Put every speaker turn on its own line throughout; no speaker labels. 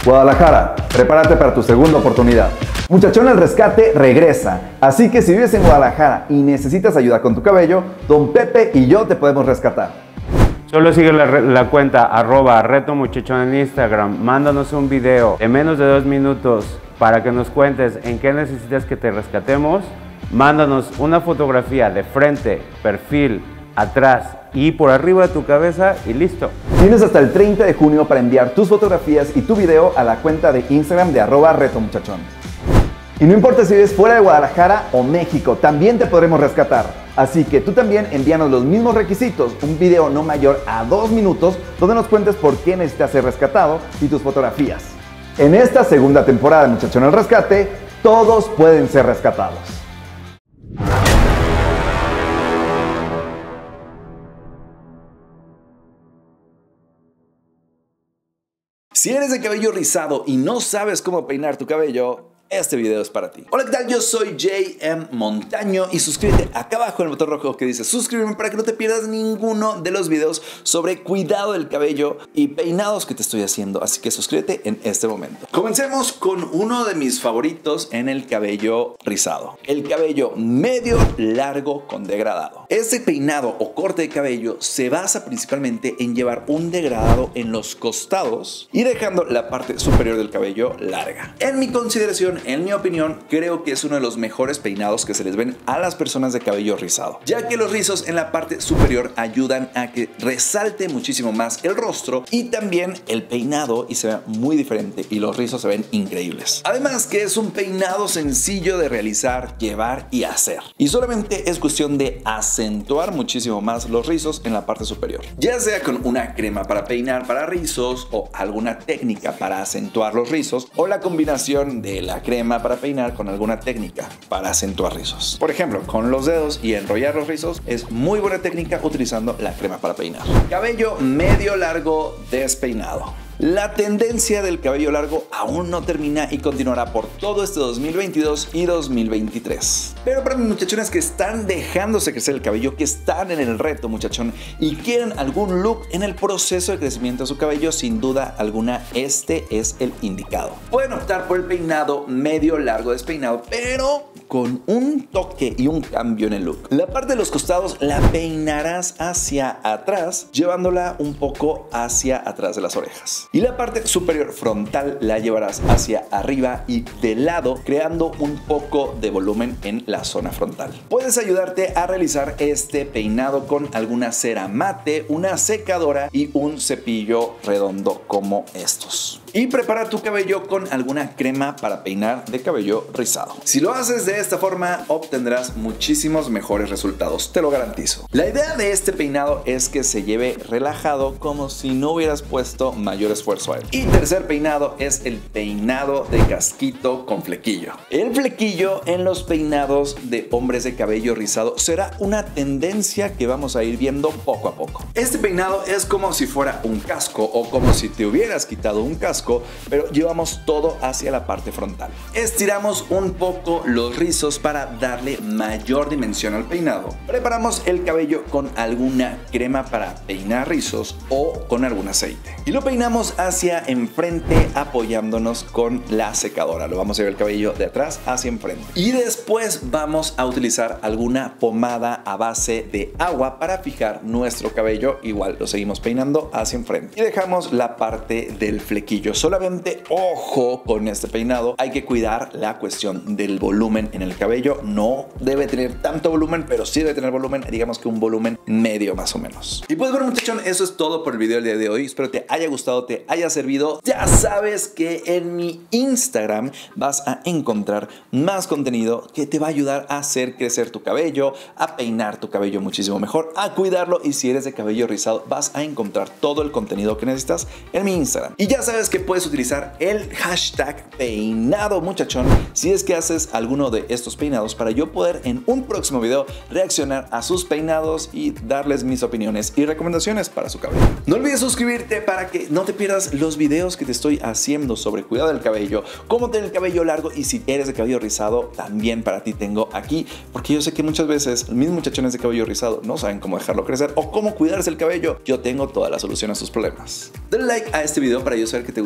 Guadalajara, prepárate para tu segunda oportunidad. Muchachón al Rescate regresa, así que si vives en Guadalajara y necesitas ayuda con tu cabello, Don Pepe y yo te podemos rescatar.
Solo sigue la cuenta @retomuchachón en Instagram, mándanos un video de menos de 2 minutos para que nos cuentes en qué necesitas que te rescatemos. Mándanos una fotografía de frente, perfil, atrás y por arriba de tu cabeza y listo.
Tienes hasta el 30 de junio para enviar tus fotografías y tu video a la cuenta de Instagram de @retomuchachón. Y no importa si vives fuera de Guadalajara o México, también te podremos rescatar. Así que tú también envíanos los mismos requisitos, un video no mayor a 2 minutos donde nos cuentes por qué necesitas ser rescatado y tus fotografías. En esta segunda temporada de Muchachón al Rescate, todos pueden ser rescatados. Si eres de cabello rizado y no sabes cómo peinar tu cabello, este video es para ti. Hola, ¿qué tal? Yo soy JM Montaño y suscríbete acá abajo en el botón rojo que dice suscríbeme para que no te pierdas ninguno de los videos sobre cuidado del cabello y peinados que te estoy haciendo. Así que suscríbete en este momento. Comencemos con uno de mis favoritos en el cabello rizado. El cabello medio largo con degradado. Este peinado o corte de cabello se basa principalmente en llevar un degradado en los costados y dejando la parte superior del cabello larga. En mi consideración, en mi opinión, creo que es uno de los mejores peinados que se les ven a las personas de cabello rizado, ya que los rizos en la parte superior ayudan a que resalte muchísimo más el rostro y también el peinado y se vea muy diferente y los rizos se ven increíbles. Además que es un peinado sencillo de realizar, llevar y hacer. Y solamente es cuestión de acentuar muchísimo más los rizos en la parte superior. Ya sea con una crema para peinar para rizos o alguna técnica para acentuar los rizos o la combinación de la crema para peinar con alguna técnica para acentuar rizos. Por ejemplo, con los dedos y enrollar los rizos es muy buena técnica utilizando la crema para peinar. Cabello medio largo despeinado. La tendencia del cabello largo aún no termina y continuará por todo este 2022 y 2023. Pero para mis muchachones que están dejándose crecer el cabello, que están en el reto muchachón y quieren algún look en el proceso de crecimiento de su cabello, sin duda alguna este es el indicado. Pueden optar por el peinado medio largo despeinado, pero con un toque y un cambio en el look. La parte de los costados la peinarás hacia atrás, llevándola un poco hacia atrás de las orejas. Y la parte superior frontal la llevarás hacia arriba y de lado, creando un poco de volumen en la zona frontal. Puedes ayudarte a realizar este peinado con alguna cera mate, una secadora y un cepillo redondo como estos. Y prepara tu cabello con alguna crema para peinar de cabello rizado. Si lo haces de esta forma, obtendrás muchísimos mejores resultados, te lo garantizo. La idea de este peinado es que se lleve relajado, como si no hubieras puesto mayor esfuerzo a él. Y tercer peinado es el peinado de casquito con flequillo. El flequillo en los peinados de hombres de cabello rizado será una tendencia que vamos a ir viendo poco a poco. Este peinado es como si fuera un casco o como si te hubieras quitado un casco, pero llevamos todo hacia la parte frontal. Estiramos un poco los rizos para darle mayor dimensión al peinado. Preparamos el cabello con alguna crema para peinar rizos o con algún aceite. Y lo peinamos hacia enfrente apoyándonos con la secadora. Lo vamos a llevar el cabello de atrás hacia enfrente. Y después vamos a utilizar alguna pomada a base de agua para fijar nuestro cabello. Igual lo seguimos peinando hacia enfrente. Y dejamos la parte del flequillo. Solamente ojo con este peinado, hay que cuidar la cuestión del volumen en el cabello. No debe tener tanto volumen, pero sí debe tener volumen, digamos que un volumen medio más o menos. Y pues bueno muchachón, eso es todo por el video del día de hoy. Espero te haya gustado, te haya servido. Ya sabes que en mi Instagram vas a encontrar más contenido que te va a ayudar a hacer crecer tu cabello, a peinar tu cabello muchísimo mejor, a cuidarlo, y si eres de cabello rizado vas a encontrar todo el contenido que necesitas en mi Instagram. Y ya sabes que puedes utilizar el hashtag peinado muchachón si es que haces alguno de estos peinados, para yo poder en un próximo video reaccionar a sus peinados y darles mis opiniones y recomendaciones para su cabello. No olvides suscribirte para que no te pierdas los videos que te estoy haciendo sobre cuidado del cabello, cómo tener el cabello largo, y si eres de cabello rizado también para ti tengo aquí, porque yo sé que muchas veces mis muchachones de cabello rizado no saben cómo dejarlo crecer o cómo cuidarse el cabello. Yo tengo toda la solución a sus problemas. Dale like a este video para yo saber que te gusta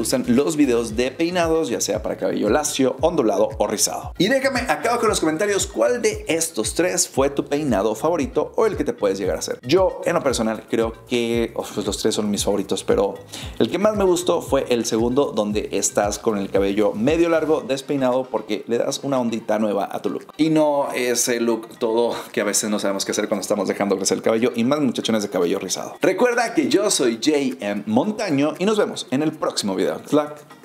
gustan los videos de peinados, ya sea para cabello lacio, ondulado o rizado. Y déjame acá abajo en los comentarios cuál de estos tres fue tu peinado favorito o el que te puedes llegar a hacer. Yo, en lo personal, creo que pues los tres son mis favoritos, pero el que más me gustó fue el segundo, donde estás con el cabello medio largo, despeinado, porque le das una ondita nueva a tu look. Y no ese look todo que a veces no sabemos qué hacer cuando estamos dejando crecer el cabello, y más muchachones de cabello rizado. Recuerda que yo soy J.M. Montaño y nos vemos en el próximo video. Good luck.